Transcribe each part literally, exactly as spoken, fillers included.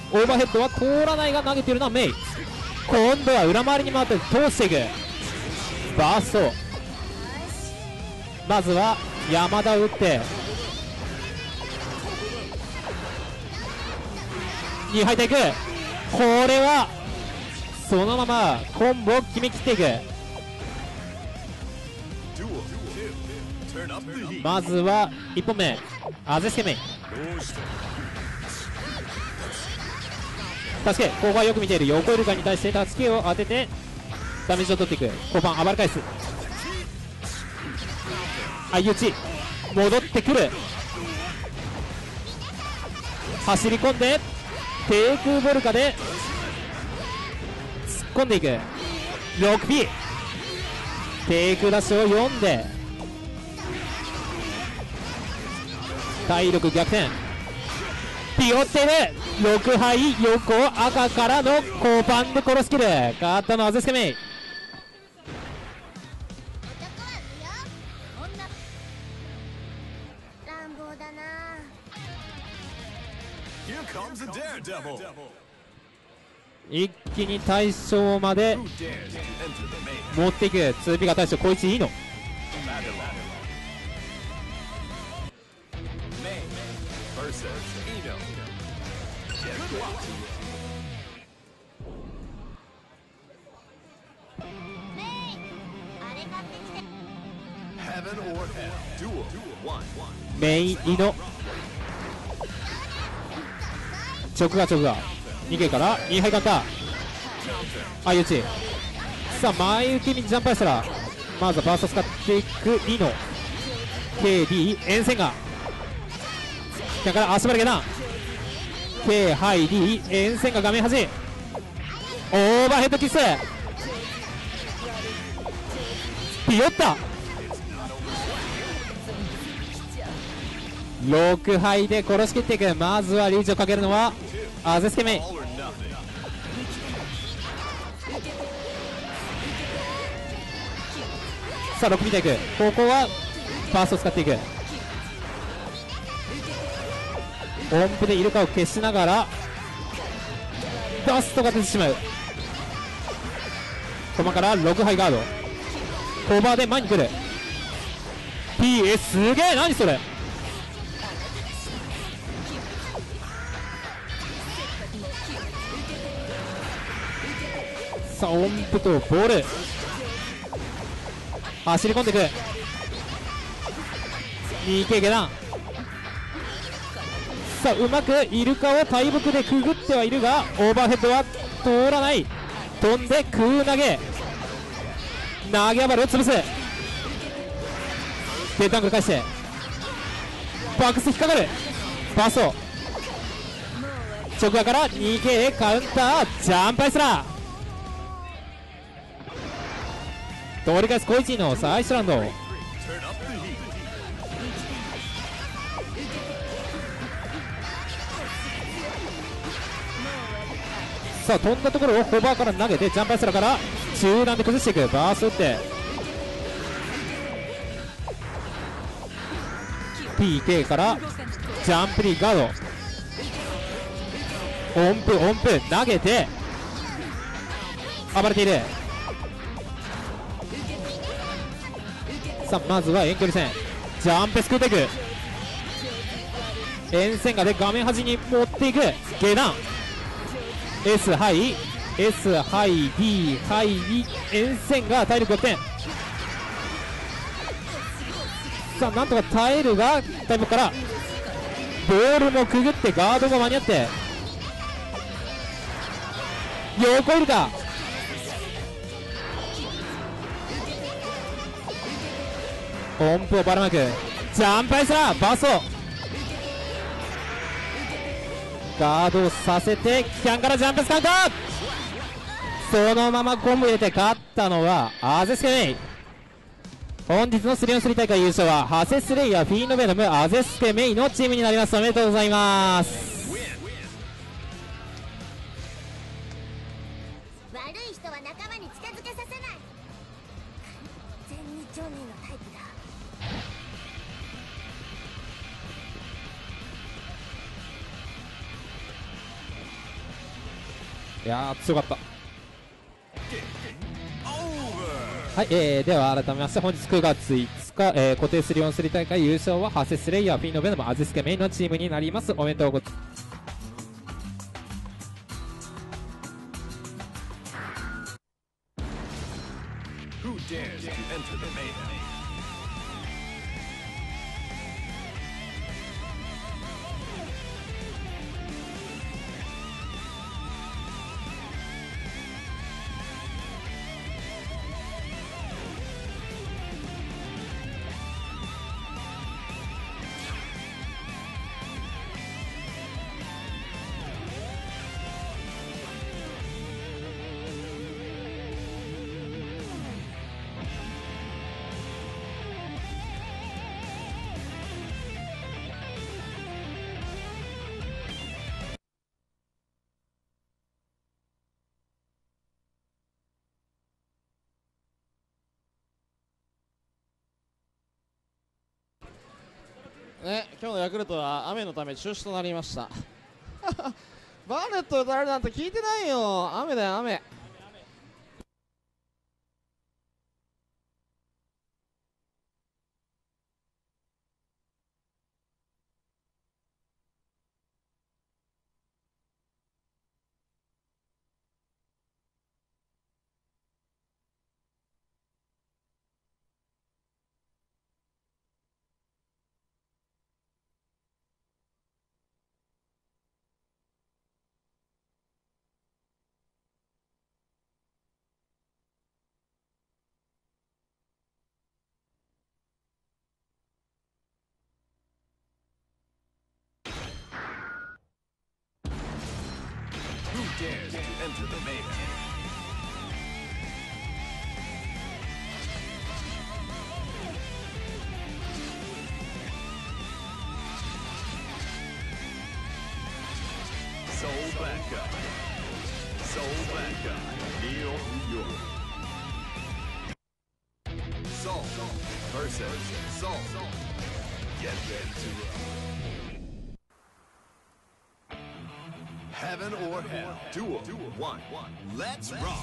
オーバーヘッドは通らないが投げているのはメイ。今度は裏回りに回って通していくバースト。まずは山田を打ってに入っていく。これはそのままコンボを決めきっていく。まずはいっぽんめアゼスケメイ。助け、後方はよく見ている横イルカに対して助けを当ててダメージを取っていく。後半暴れ返す相打ち戻ってくる。走り込んで低空ボルカで突っ込んでいく ろくピー 低空ダッシュを読んで体力逆転。ピオっているろくはい横赤からのコパンで殺すキル。勝ったのはアゼスケメイ。一気に大将まで持っていく。 ツーピー が大将小一いいの。メインイノ直が直がにけからにはいカウンター相打ち。さあ前受け身ジャンプアイスラー。まずはバースト使っていくイノ ケーディー 沿線がだから足払いな K ハイ D 沿線が画面端オーバーヘッドキスピヨッタろくはいで殺しきっていく。まずはリーチをかけるのはアゼスケメイ。さあろく見ていく。ここはファーストを使っていく。音符でイルカを消しながらダストが出てしまう。コマからろくはいガードコバーで前に来る P えすげえ何それ。さあ音符とボール走り込んでいく にケー 下段。さあうまくイルカを大木でくぐってはいるがオーバーヘッドは通らない。飛んで空投げ投げ暴れを潰す。デッドアングル返してバックス引っかかる。パスを直側から にケー カウンタージャンプアイスラー通り返すコイチのサーアイスランド。さあ飛んだところをホバーから投げてジャンプアイスラーから中段で崩していく。バース打って ピーケー からジャンプリーガード音符音符投げて暴れている。さあまずは遠距離戦ジャンプすくっていく。円線がで画面端に持っていく下段 S ハイ S ハイ D ハイに円線が体力逆転。さあなんとか耐えるがタイムからボールもくぐってガードが間に合って横いるか音符をばらまくジャンプアイスラーバーストガードをさせてキャンからジャンプスカウンターそのままコンボ入れて勝ったのはアゼスケメイ。本日の スリーオンスリー 大会優勝はハセスレイヤーフィーノベノムアゼスケメイのチームになります。おめでとうございます。 悪い人は仲間に近づけさせない。全日常人のタイプだ。 いやー強かった。はい、えー、では改めまして本日くがついつか、えー、固定 スリーオンスリー 大会優勝はハセスレイヤー、フィンノベノム、アズスケメインのチームになります。おめでとうございます。 ね、今日のヤクルトは雨のため中止となりましたバーネット歌われるなんて聞いてないよ。雨だよ雨。 Dares to enter the mayhem. Soul Black Guy. Soul Black Guy. Neil York. Soul versus Soul. Get ready to roll. Heaven or hell. Duel. One. Let's rock.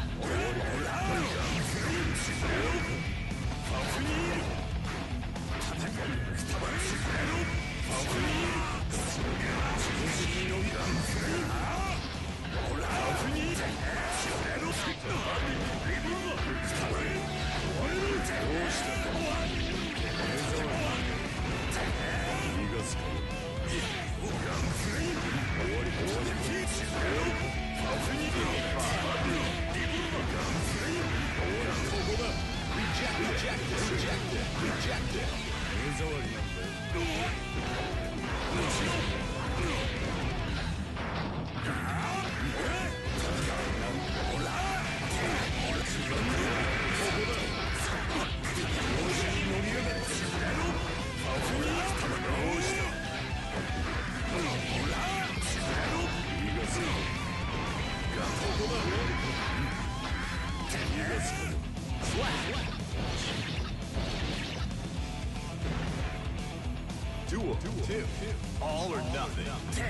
Duel two. All or nothing.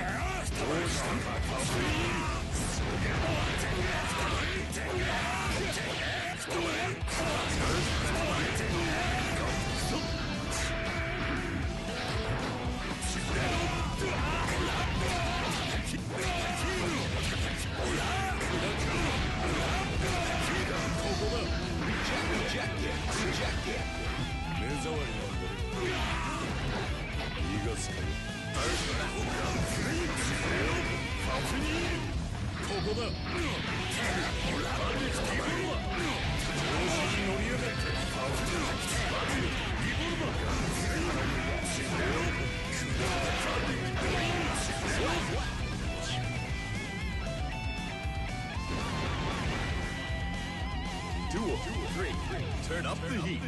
Duel three. Turn up the heat.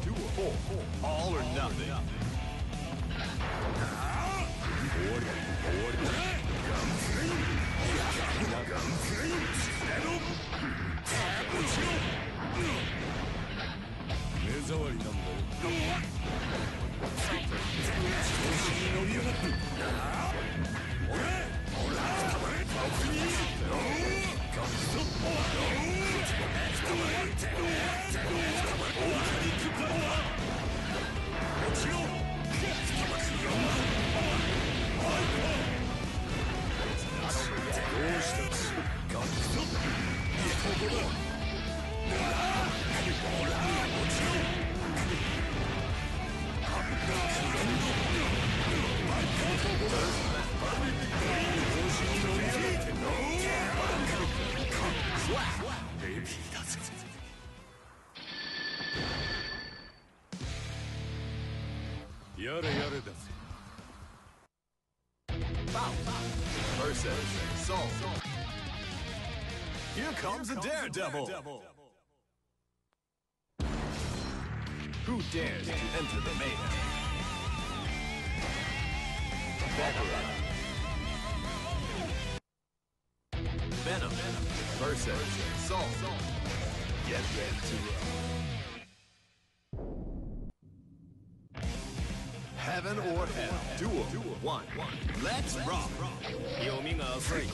Four. All or nothing. Versus Soul. Here comes a daredevil. Who dares to enter the mayhem? Veteran. Venom versus Soul. Get ready to roll. Heaven or hell. Duel. One. Let's rock. Yomi ga asai.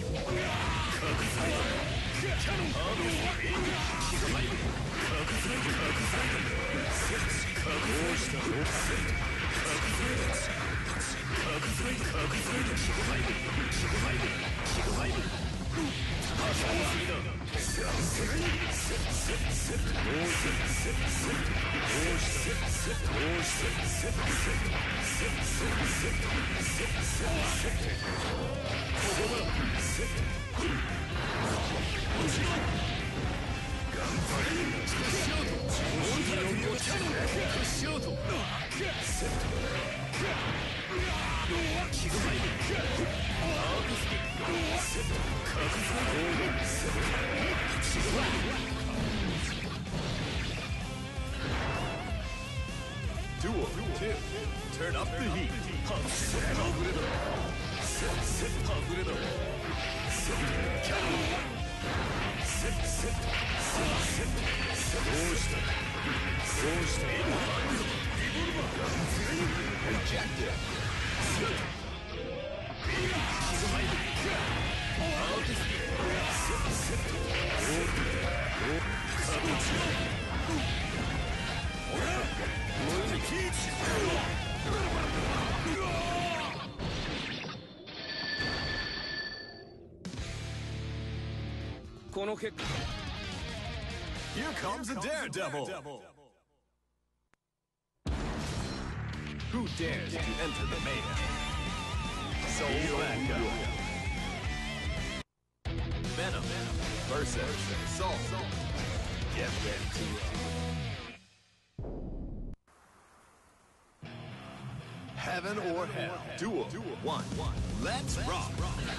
Duel two. Turn up the heat. Objective. Here comes a daredevil. Who dares to enter the mayhem? Soul Backup. Venom versus Soul. Get ready to roll. Heaven or hell. Duel. One. Let's rock.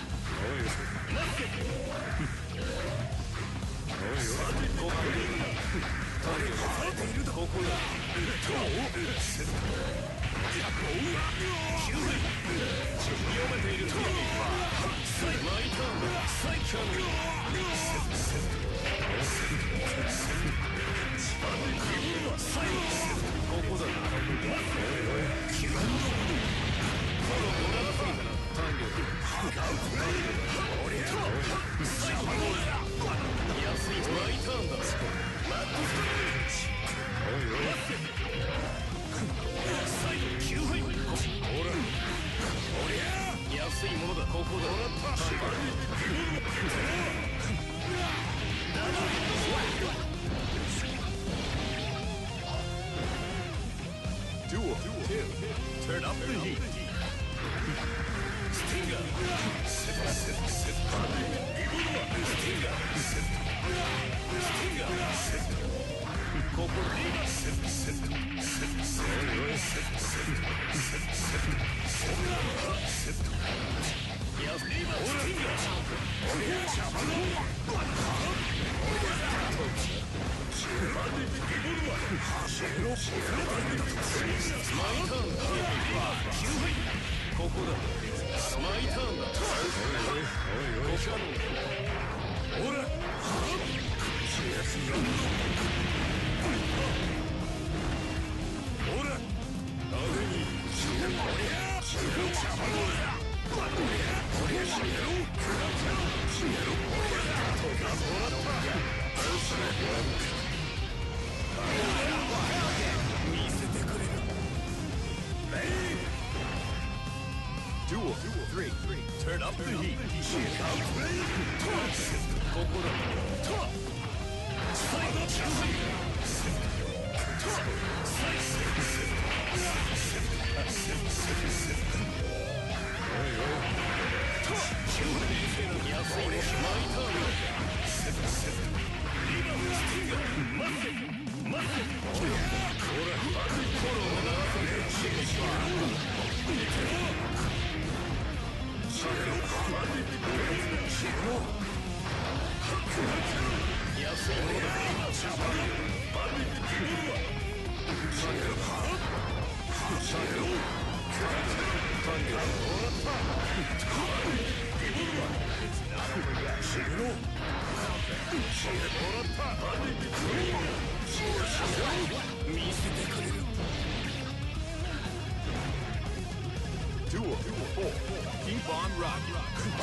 Duel two. Turn up the heat. Stinger. Stinger. Stinger. ここだ。マイターンだ。ほら。ほら。風に。見せてくれる。Duel three. Turn up the heat. ここだ。Duel four. Keep on rocking.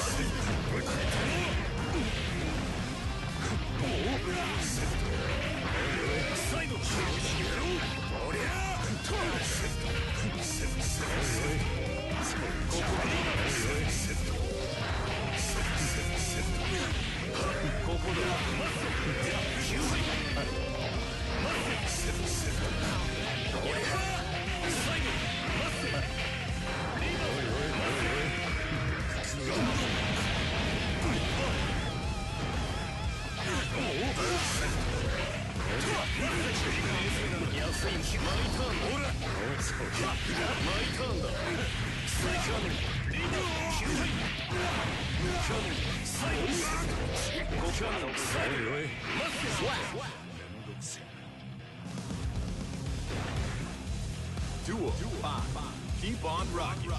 Duel five. Keep on rocking.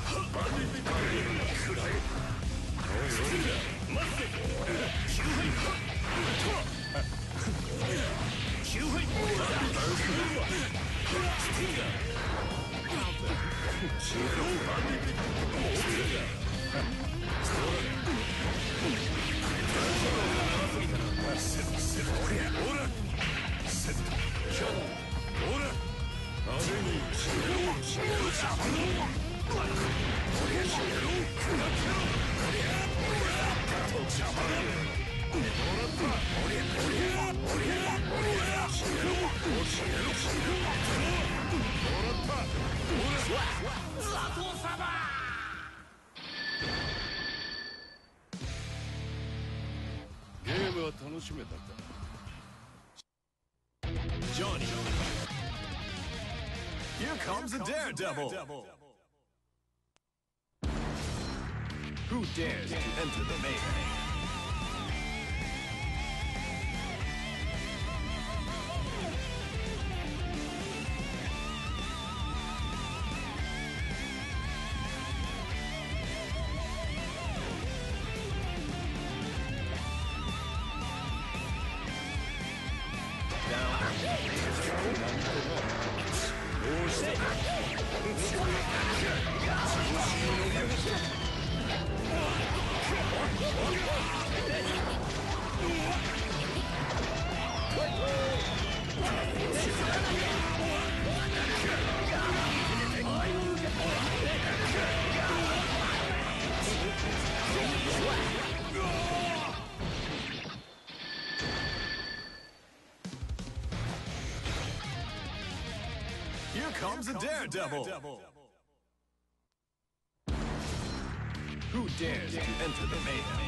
Johnny. Here comes a daredevil. Who dares to enter the mayhem? Here comes a daredevil. Who dares to enter the mayhem?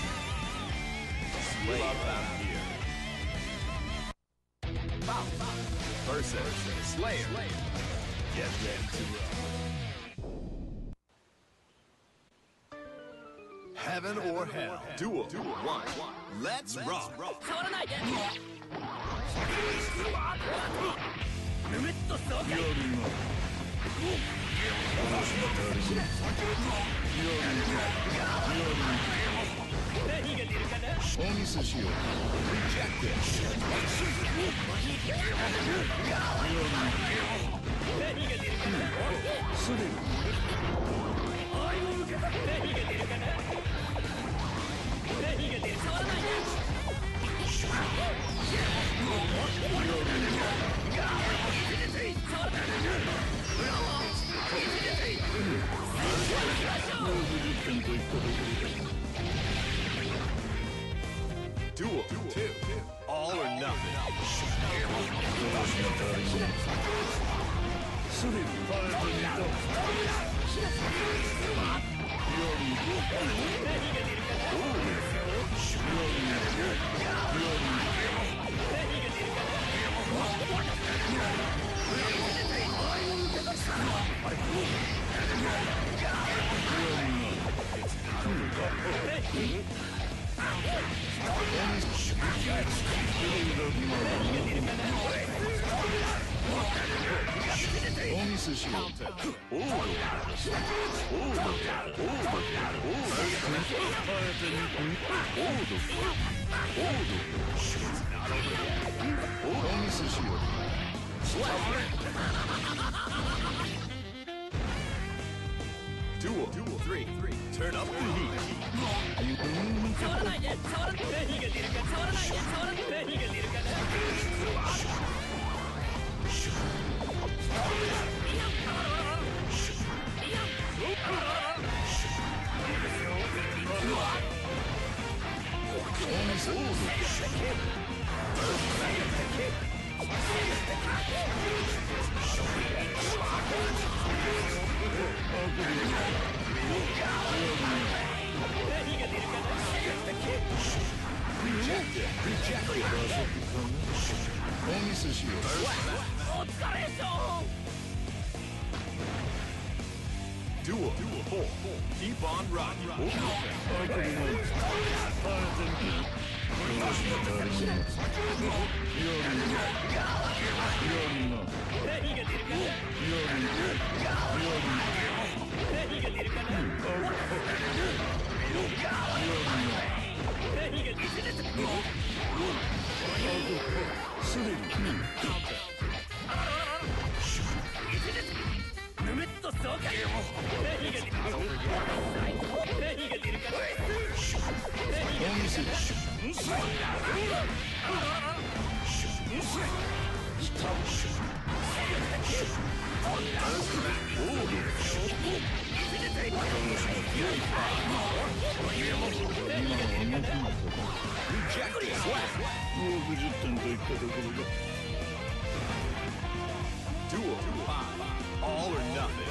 Slayer out here. Versus Slayer. Get ready to rock. Heaven or hell. Duel one. Let's rock. Duel two. All or nothing. Duel three. Turn up the heat. Duel four. Keep on rocking. Duel five. All or nothing.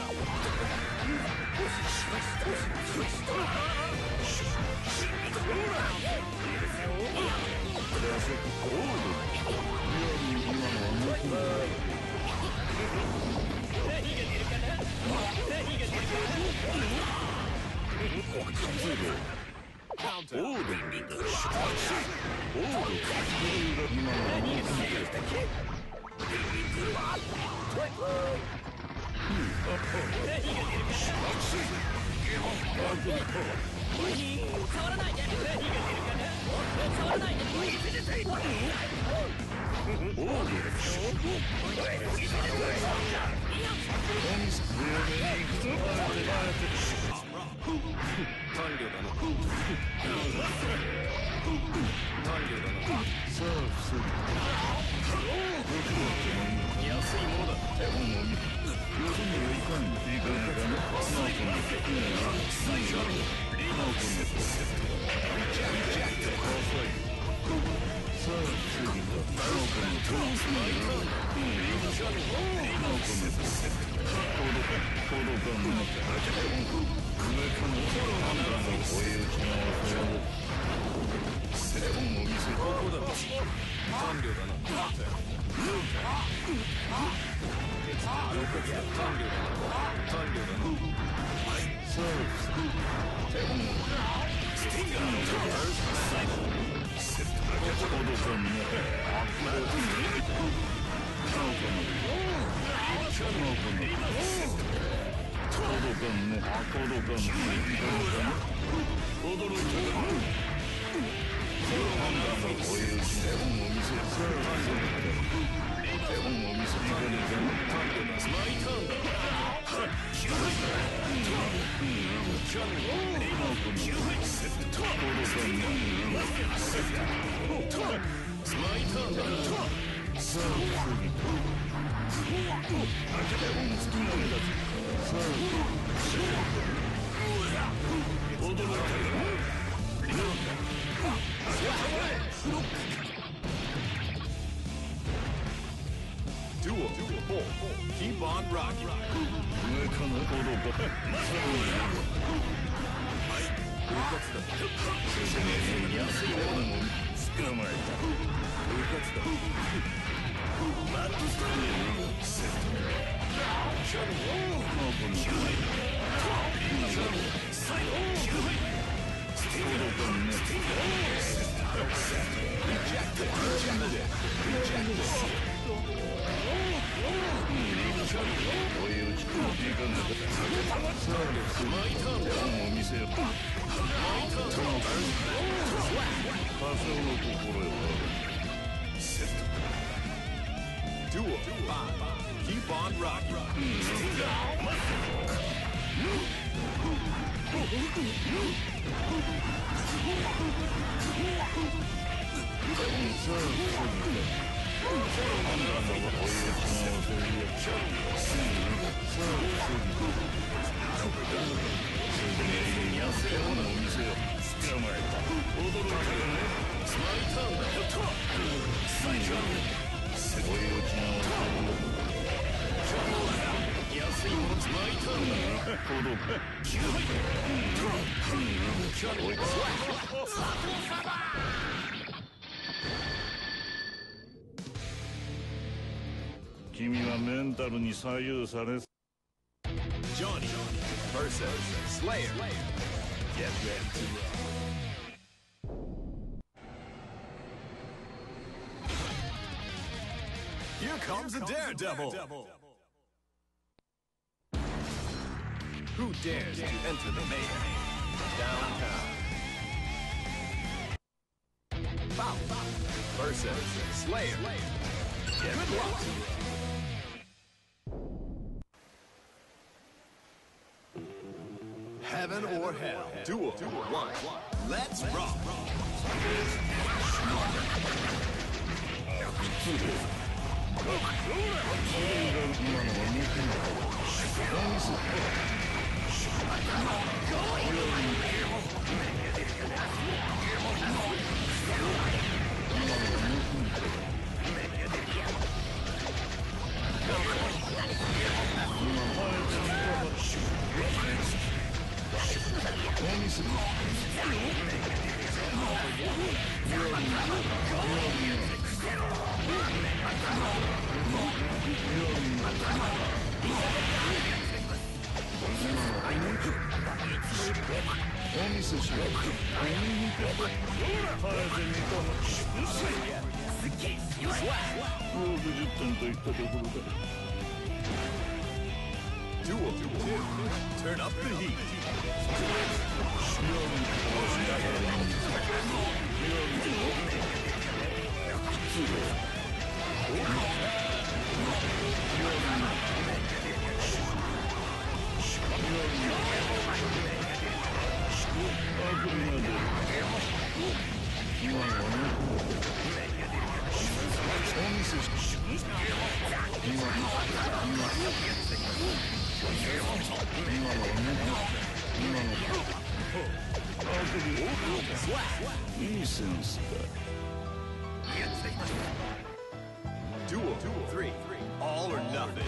Duel four. Keep on rocking. 君はメンタルに左右され Johnny versus Slayer. Get ready to rock. Here comes a daredevil. Who dares to enter the mayhem? Downtown. Faust versus Slayer. Get ready to rock. Heaven or hell. Duel one. Let's rock. Duel two. Turn up the heat. Duel three. All or nothing.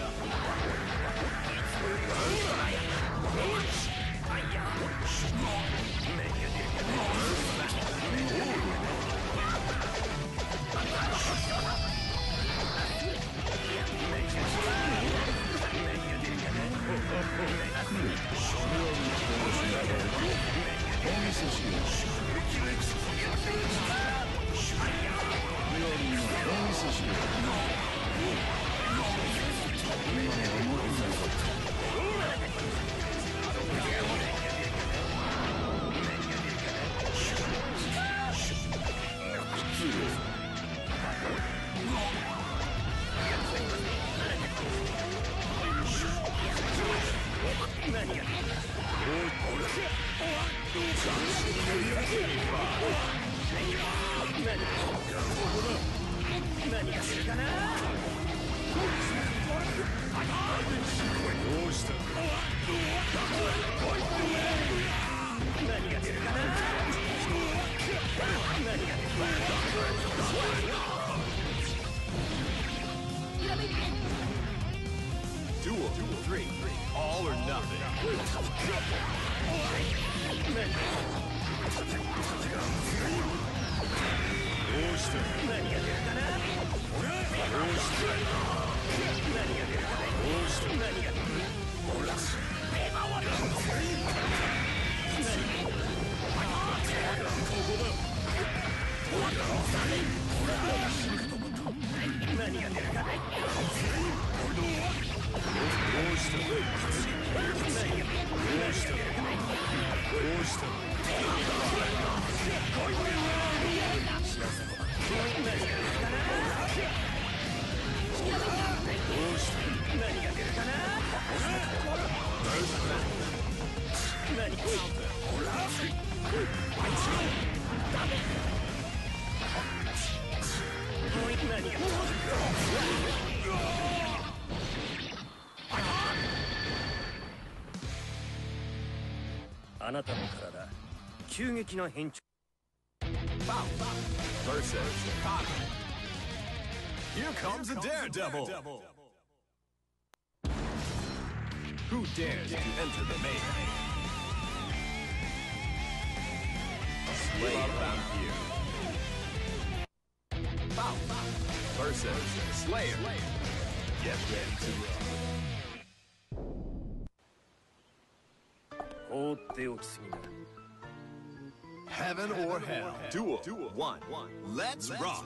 Duel three. All or nothing. あなたの体、急激な変調。 Versus Kami. Here comes a daredevil. Who dares to enter the melee? Slay Vampire. Versus Slayer. Get ready to rock. 放っておきすぎだ。 Heaven or hell. Duel. One. Let's rock.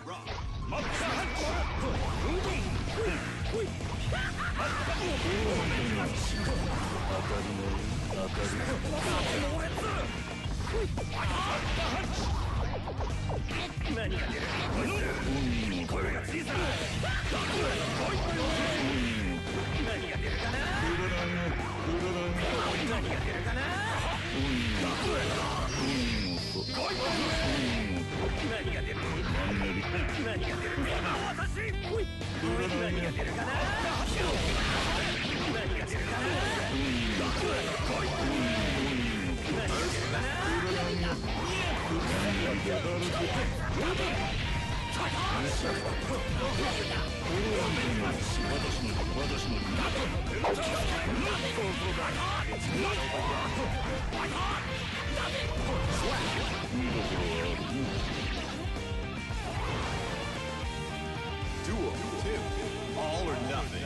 Duel two. All or nothing.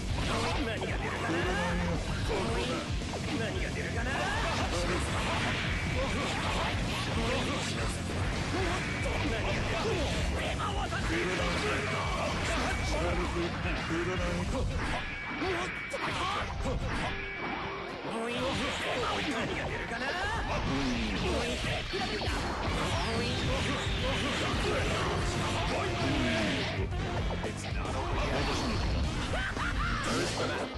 It's not over yet. First round.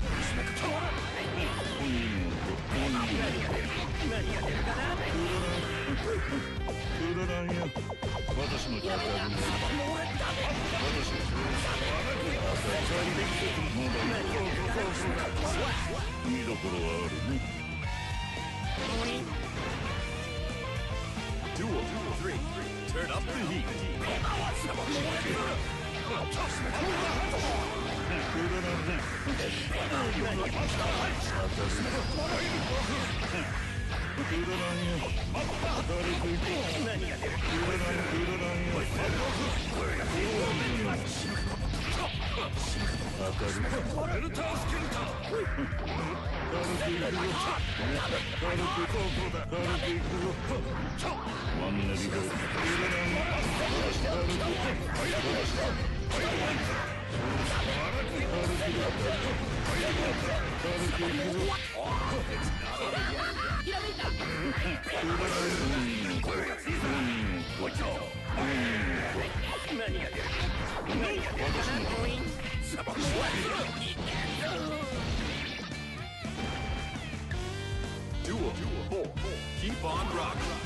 Duel three. Turn up the heat. Duel four. Keep on rocking.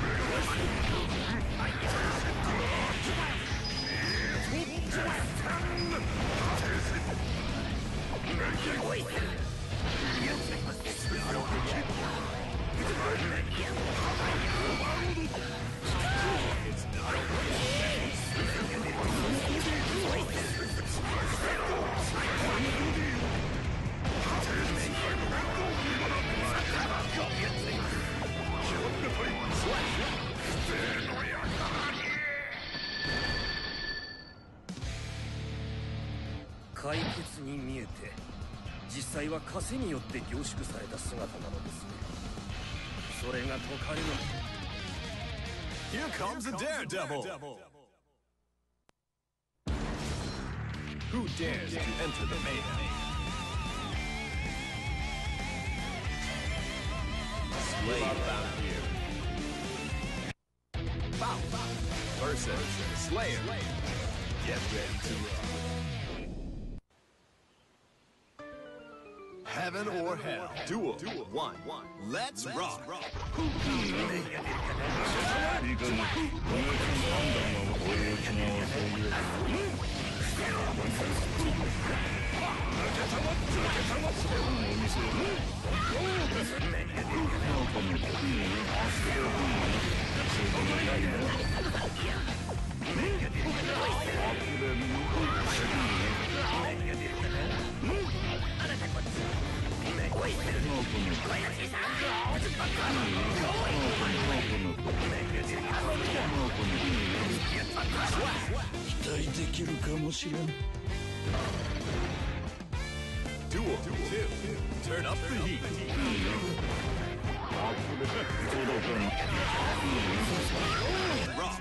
「 際は枷によって凝縮された姿なのですね。それが解かれる。 Here comes a daredevil. Who dares to enter the mayhem? Slay Vampire. Faust versus Slayer. Get ready to rock. Heaven or hell. Duel. One. Let's rock. いいかね、お前の判断は俺を違わせ期待できるかもしれん。 Duel. Two. Turn up the heat. Rock.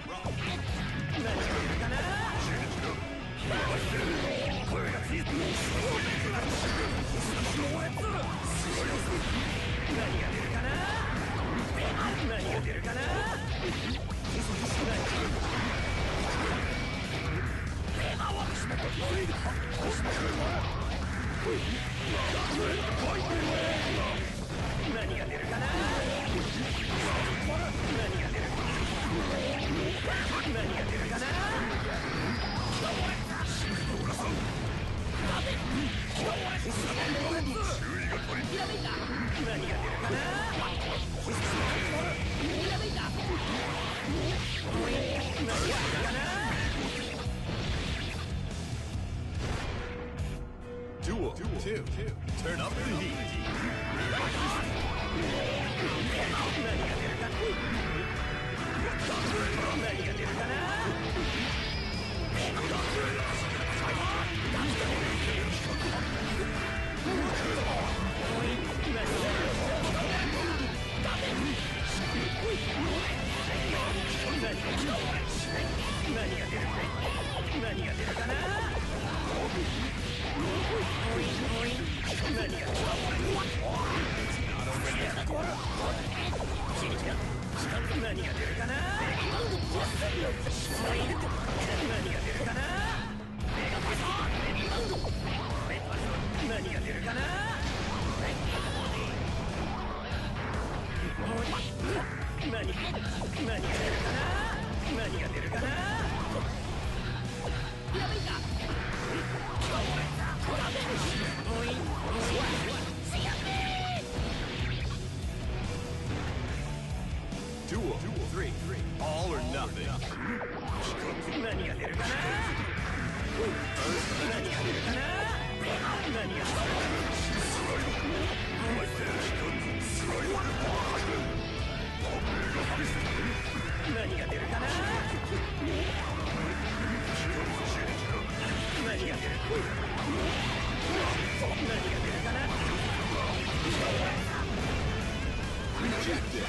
Duel. Two. Turn up the heat. Duel. Three. All or nothing. Rejected.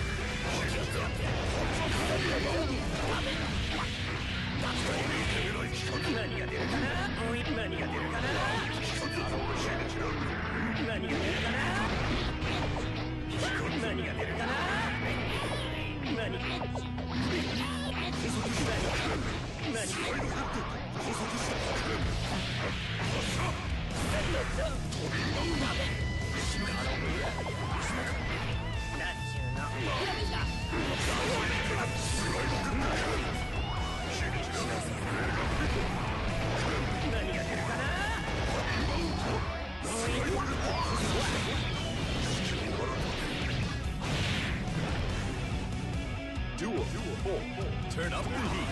Duel. Four. Turn up the heat.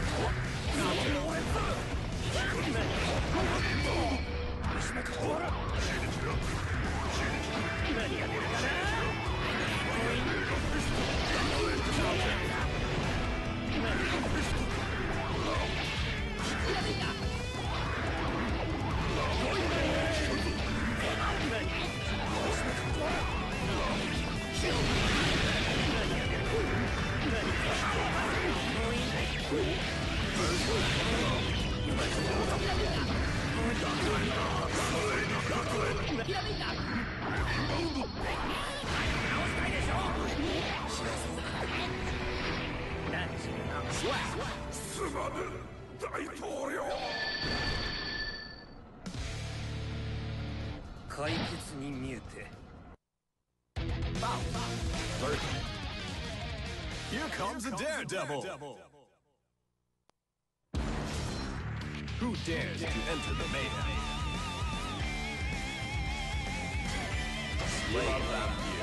It's not 大統領。解決に見えて。 Here comes a daredevil. Who dares to enter the mayhem? Slay Vampire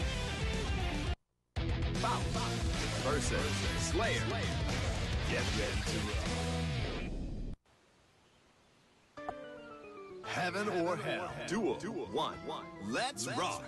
versus Slayer. Get ready to roll. Heaven or hell. Duel. One. Let's rock.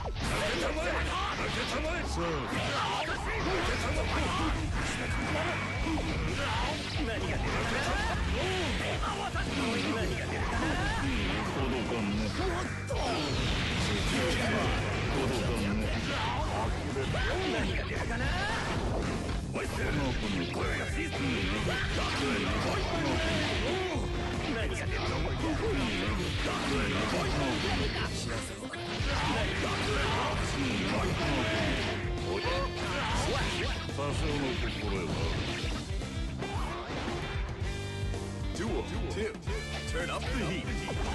Duel. Two. Turn up the heat.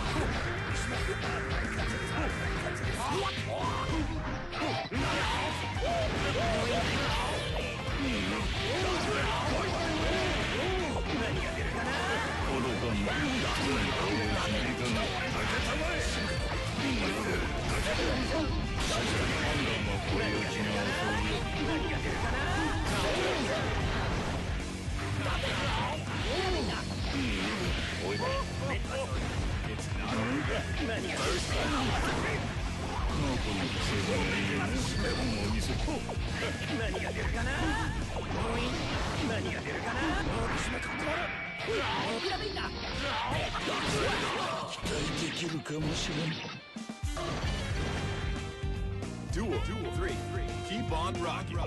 Duel. Three. Keep on rocking.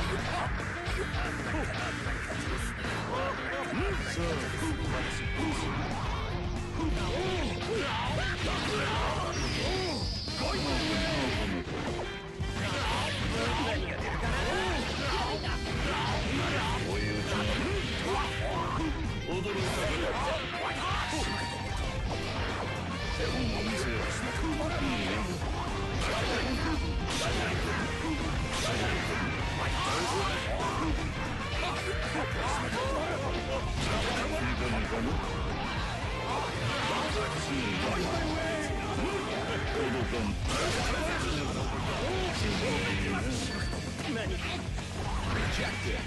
Rejected.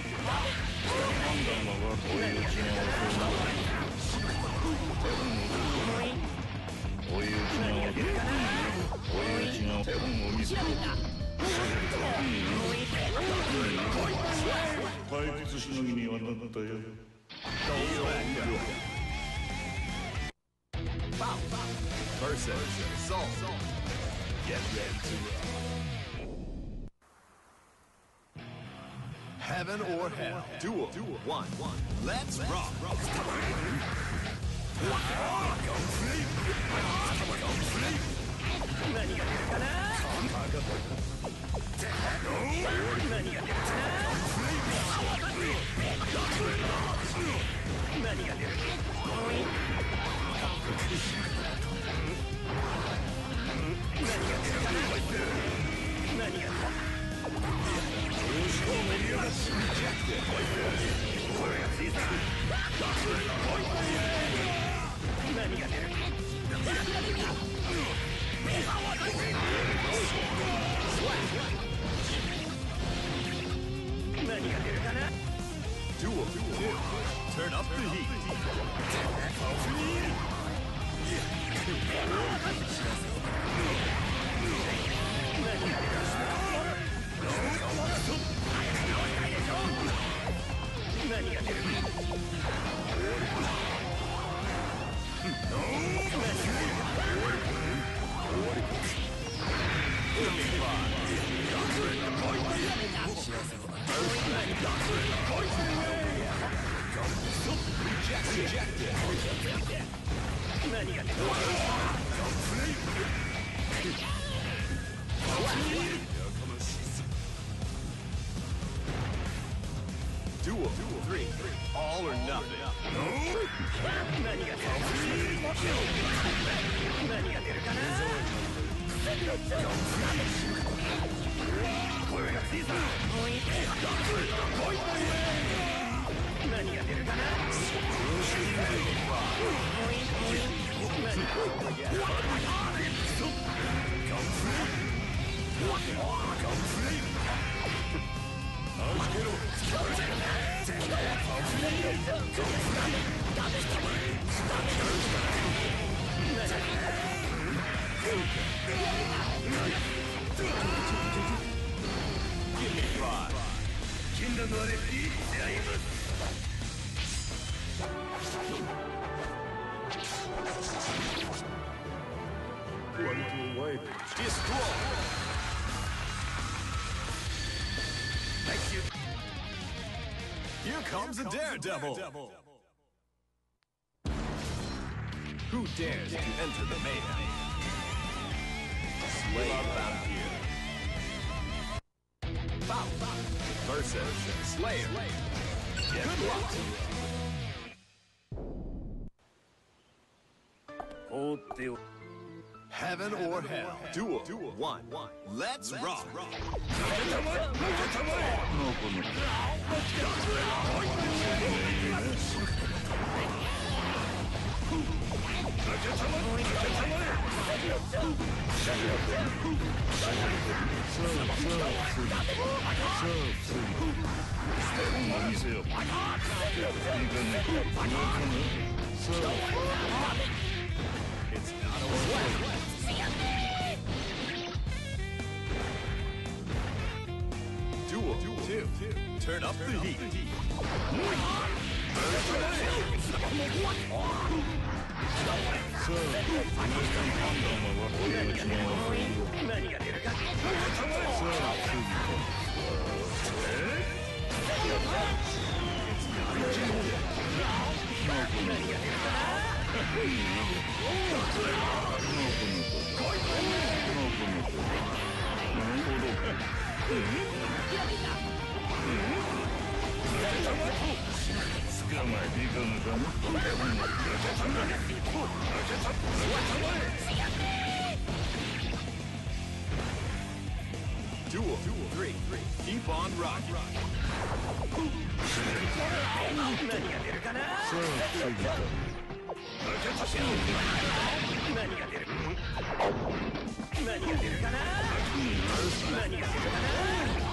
Versus Soul. Get ready to roll. Heaven or hell. Duel. One. Let's rock. Duel. Turn up the heat. Duel. Duel three. All or nothing. 何が出るか何が出るかな声が小さい何が出るかな禁断のあれいい出会います Here comes a daredevil. Who dares to enter the mayhem? Slay Vampire. Faust versus Slayer. Good luck. 放ってお Heaven or hell. Duel one. Let's rock. Two. Turn up the heat. Duel three. Keep on rocking. 何が出るかな何が出る何が出るかな何が出るかな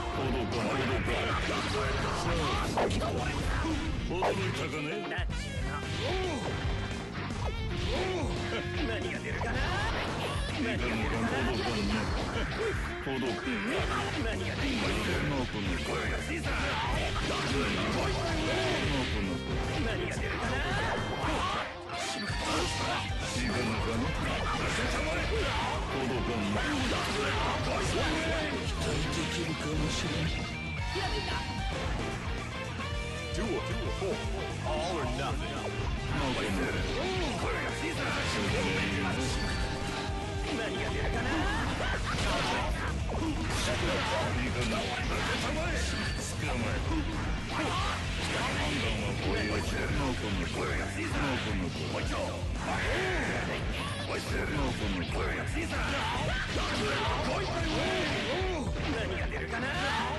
驚いたかねナッチ何が出るかな何が出るかな何が出るかな声が小さい何が出るかな期待できるかもしれん Duel four. All or nothing. 声が小さい何が出るかな何が出るかな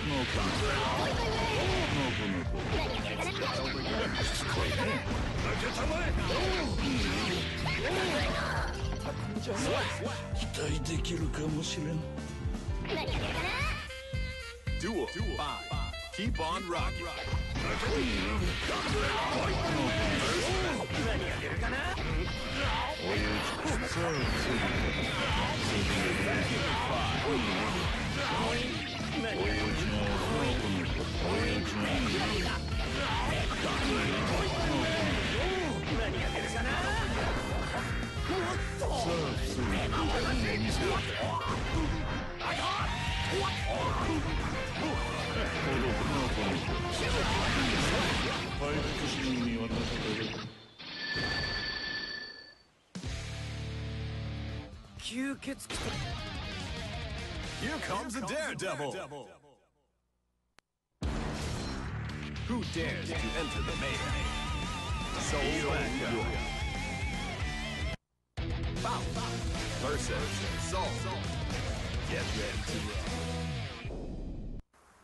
期待できるかもしれん Duel five. Keep on rocking. 何が出るかな Here comes a daredevil. Who Who dares to enter the melee? Soul Echo. Faust versus Soul. Get ready to roll.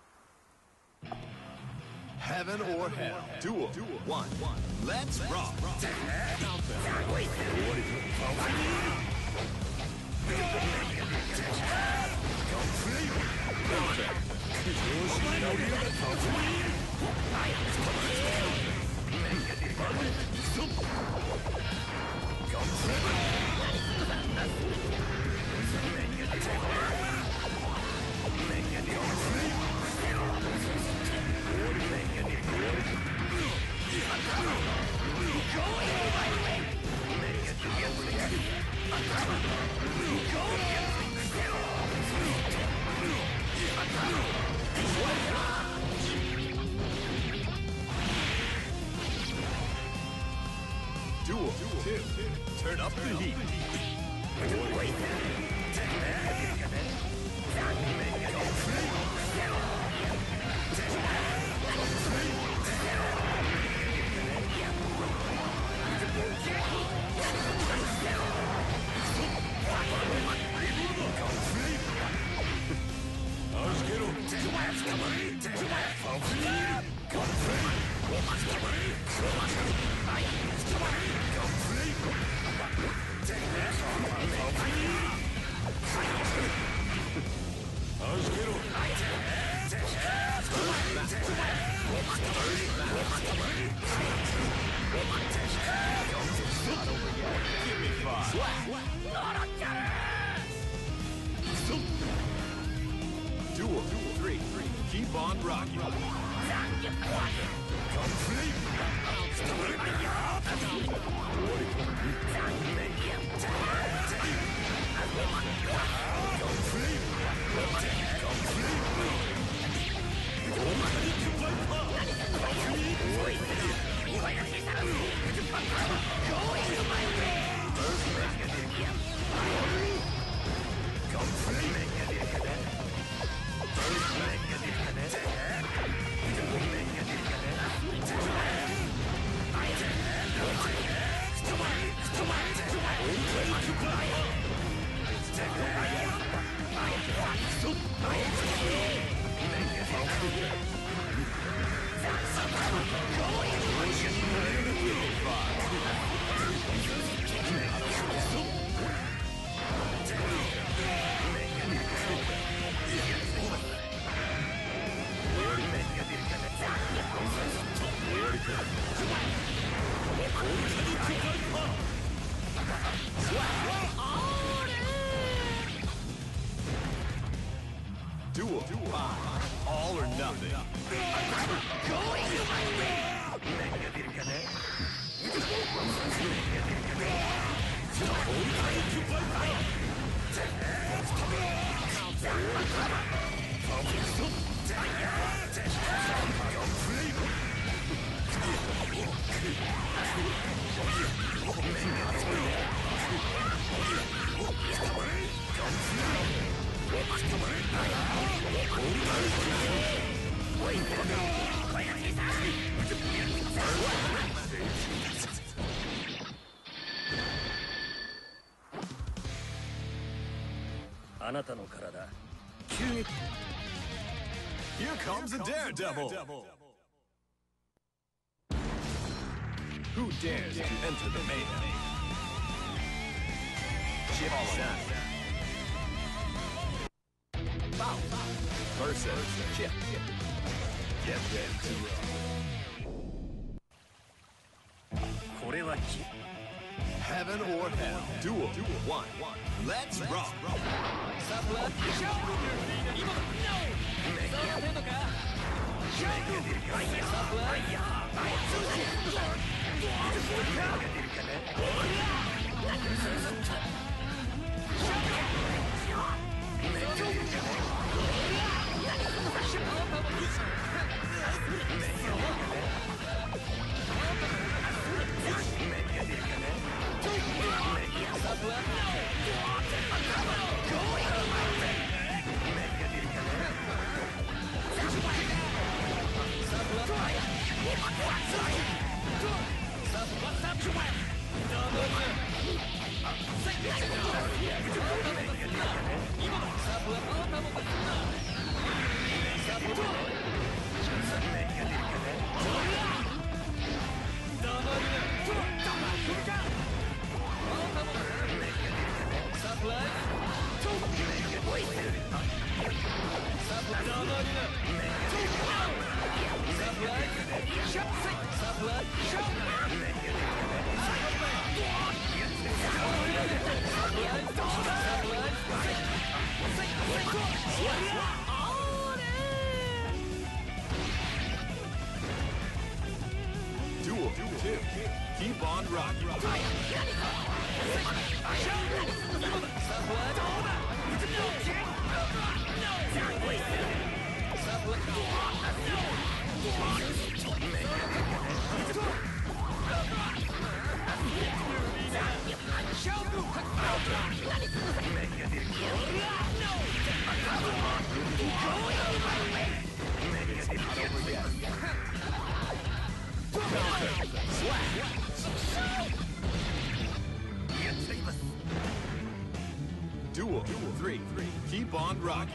Heaven or hell. Duel. One. Let's rock. Counter. Duel. Two. Turn up the heat. Duel. Three. Keep on rocking. Duel. All or nothing. Here comes a daredevil. Who dares to enter the melee? Chip-san versus Chip. Get ready to roll. Heaven or hell. Duel. One. Let's rock. Duel two. Keep on rocking. Duel three. Keep on rocking.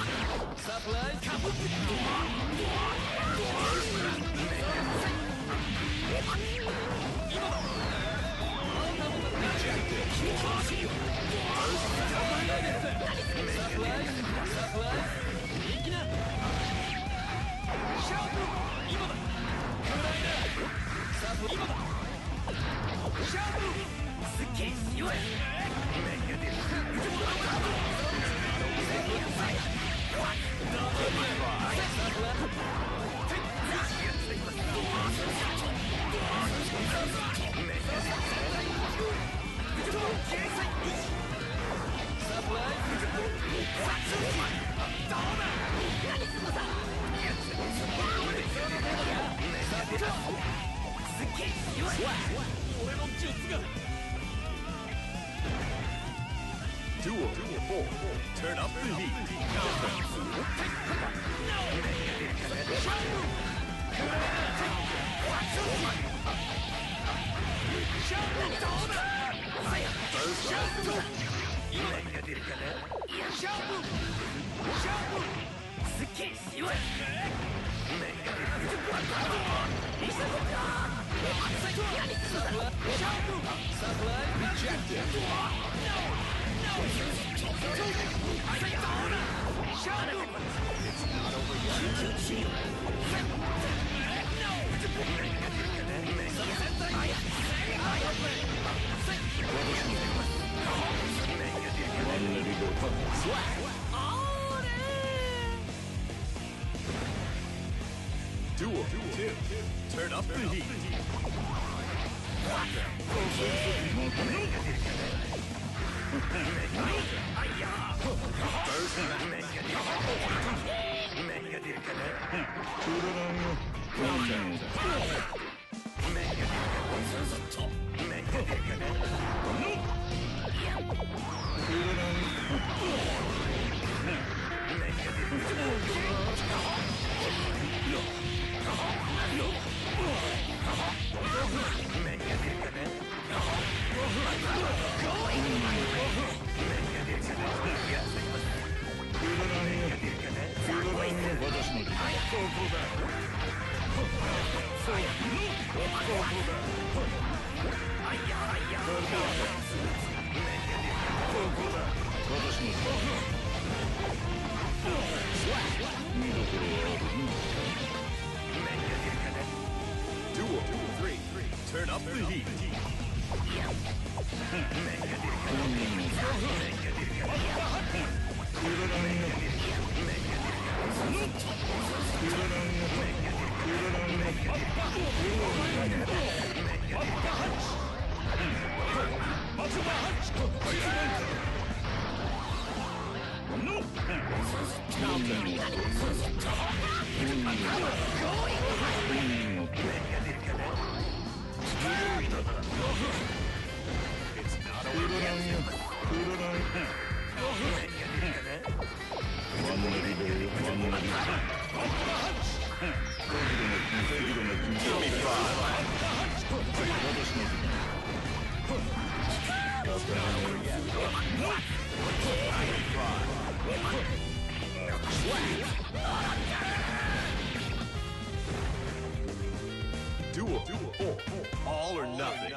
Duel four. Turn up the heat. Duel two. Turn up the heat. Duel three. Turn up the heat. It's not Duel four. All or nothing.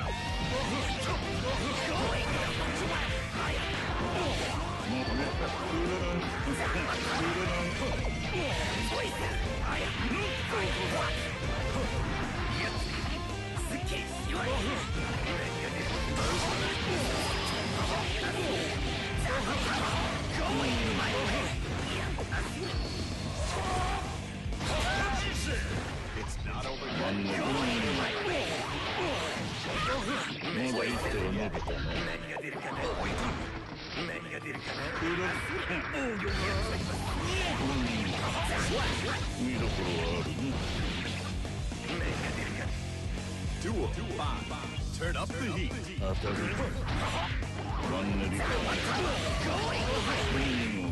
見どころはあるね。 Duel five. Turn up the heat. 当たるか。マンネリか。うん。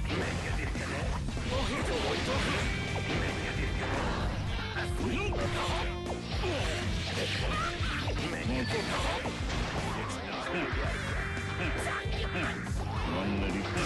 マンネリか。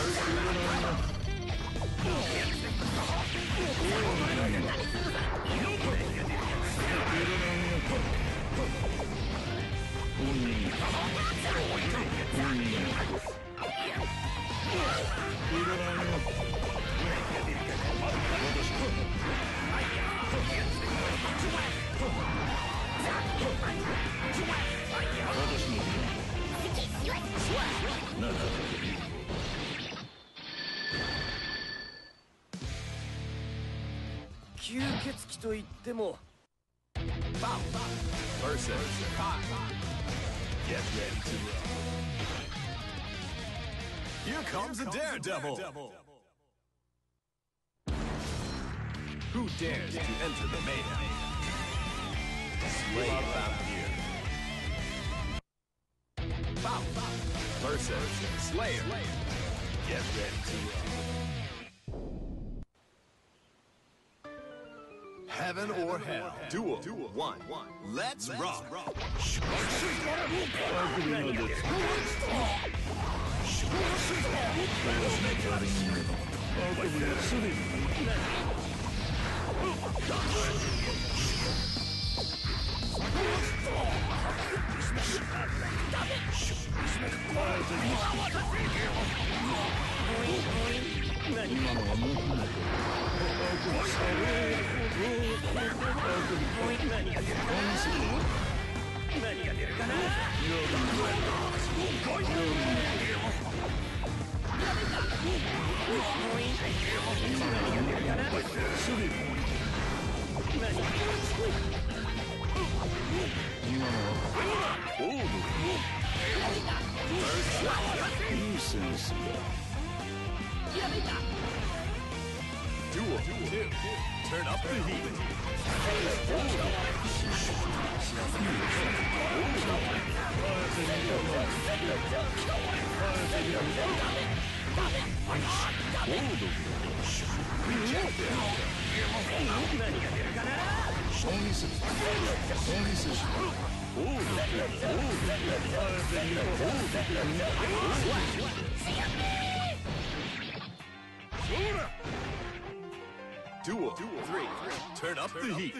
吸血鬼といっても Versus Kai. Get ready to roll. Here comes a daredevil. Who dares to enter the mayhem? Slay Vampire. Versus Slayer. Get ready to roll. Heaven or hell. Duel. One. Let's rock. いいセンスだ。 Duel two. Turn up the heat. Duel three. Turn up the heat.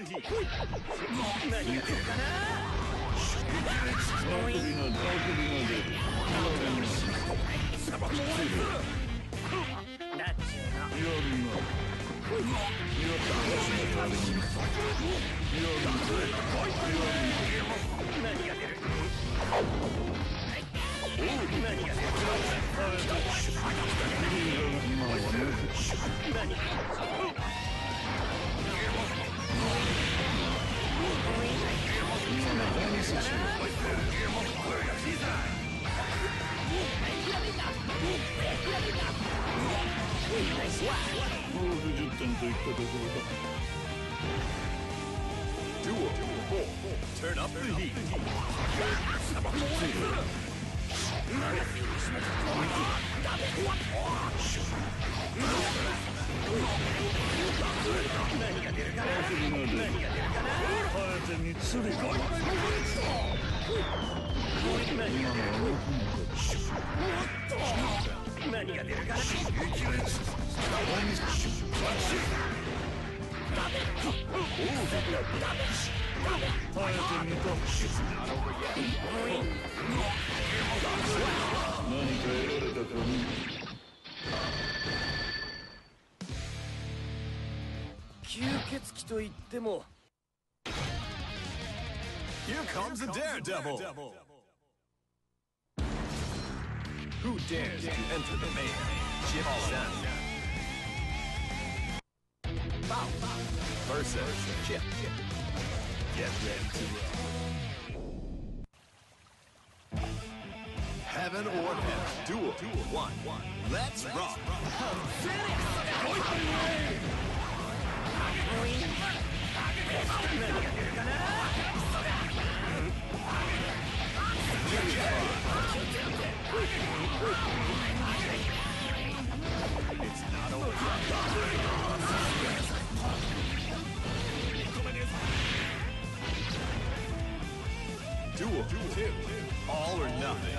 Duel four. Turn up the heat. Here comes a daredevil. Who dares to enter the mayhem? Chip San. Versus Chip. Get ready to roll. Heaven or hell. Duel one. Let's rock. Duel two. All or nothing.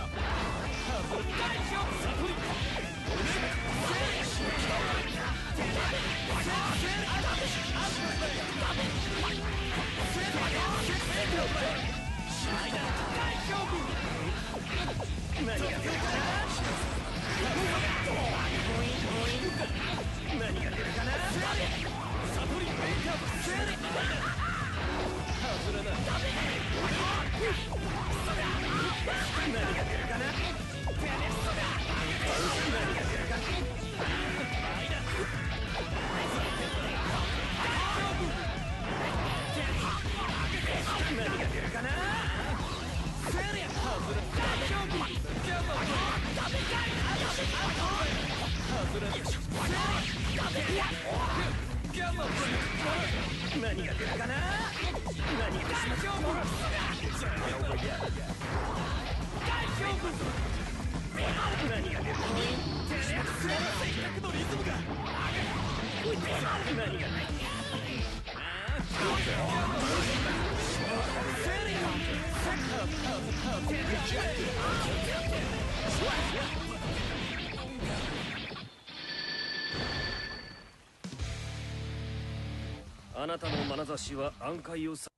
Rejected. あなたの眼差しは暗海をさ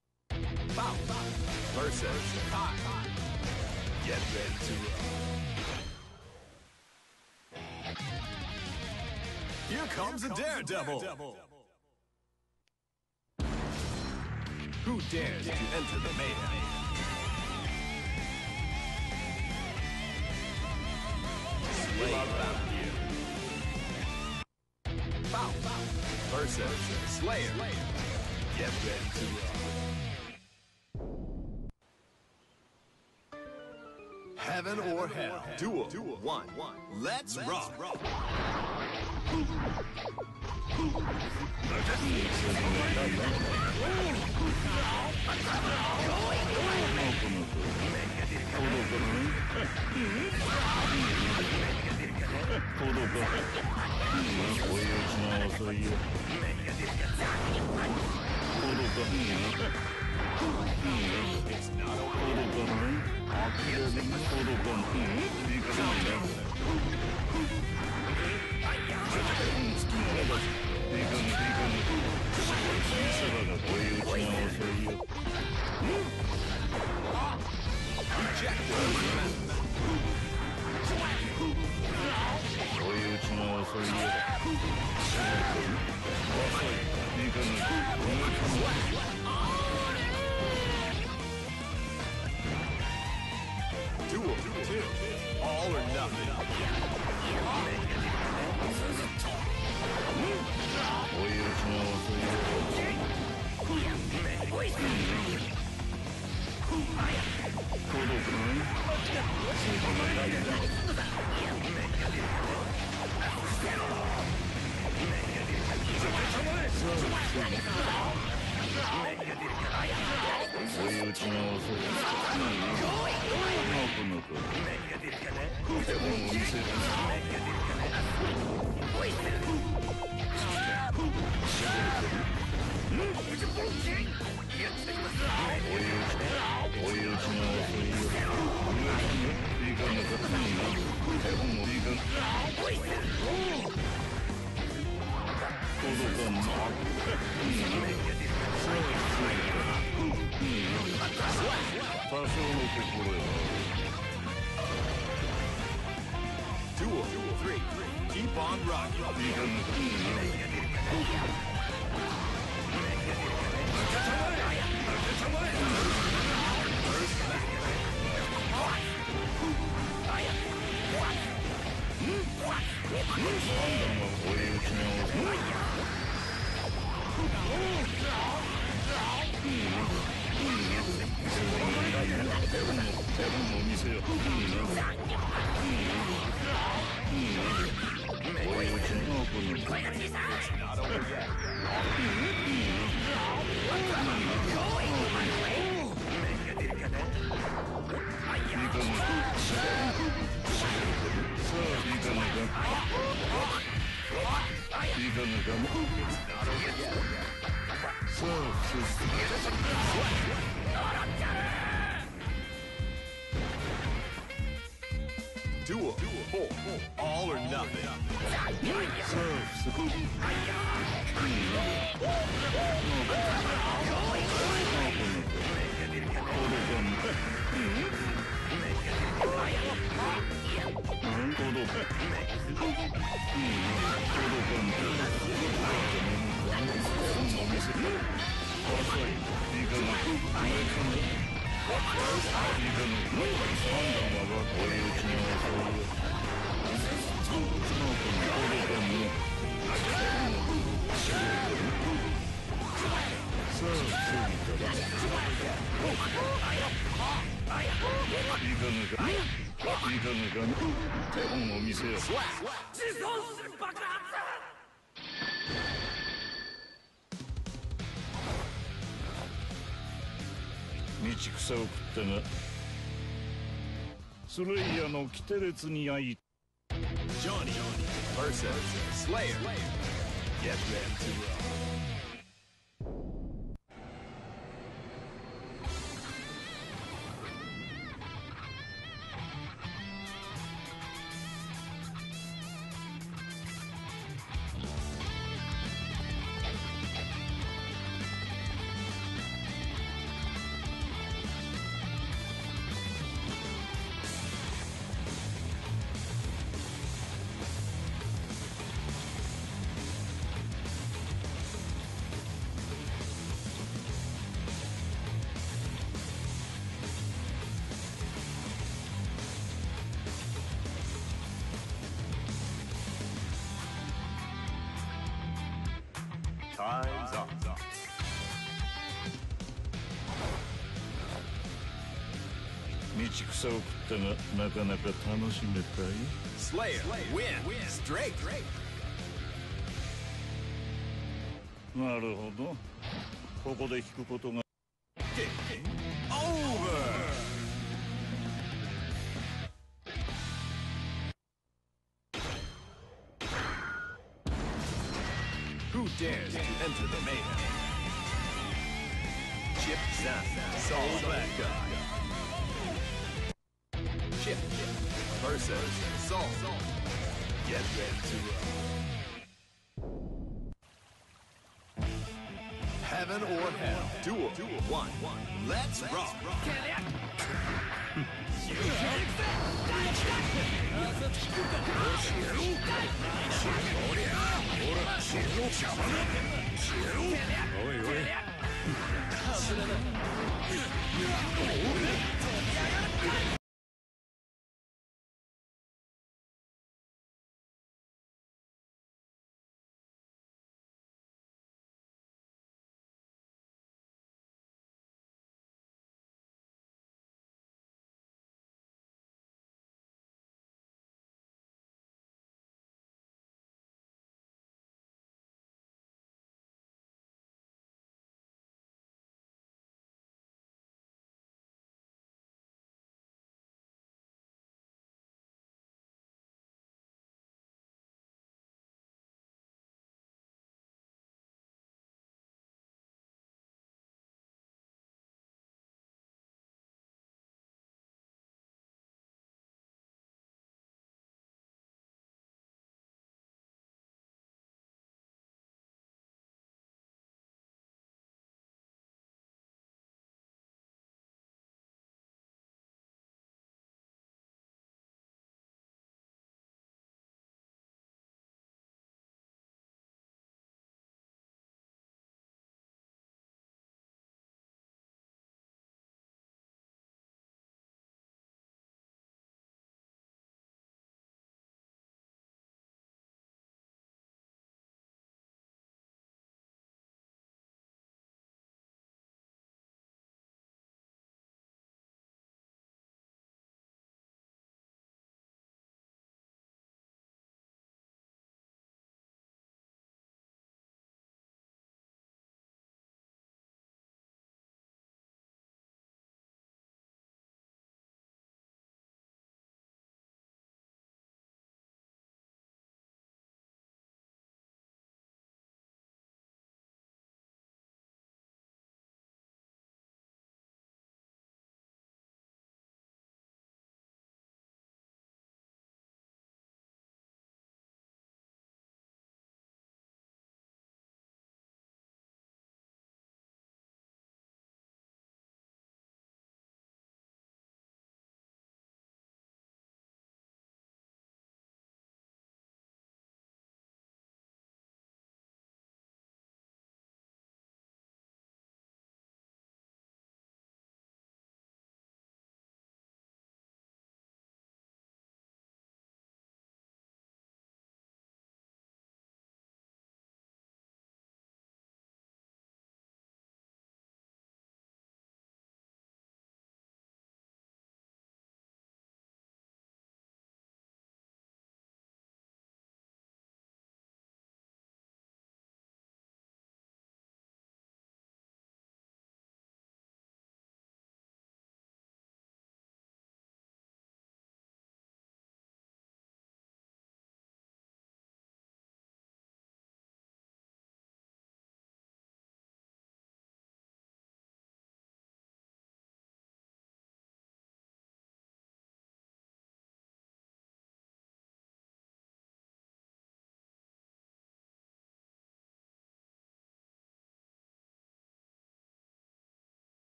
Versus time. Get ready to roll. Here comes a daredevil. Who dares to enter the mayhem? Slay found you. Versus Slayer. Get ready to roll. Heaven or hell. Duel. One. Let's rock. It's not over. Duel two. All or nothing. Duel three. Keep on rocking. Duel four. All or nothing. 手本を見せよ。道草を食ったがスレイヤの規定列にあい Johnny versus Slayer. Get ready to roll. 道草を食ったがなかなか楽しめたよ。 Slayer win straight. なるほど。ここで引くことが Over. Who dares to enter the mayhem? Chip Zan, Soul Black. Chip versus Soul. Get ready to roll. Heaven or hell. Duel. One. Let's rock.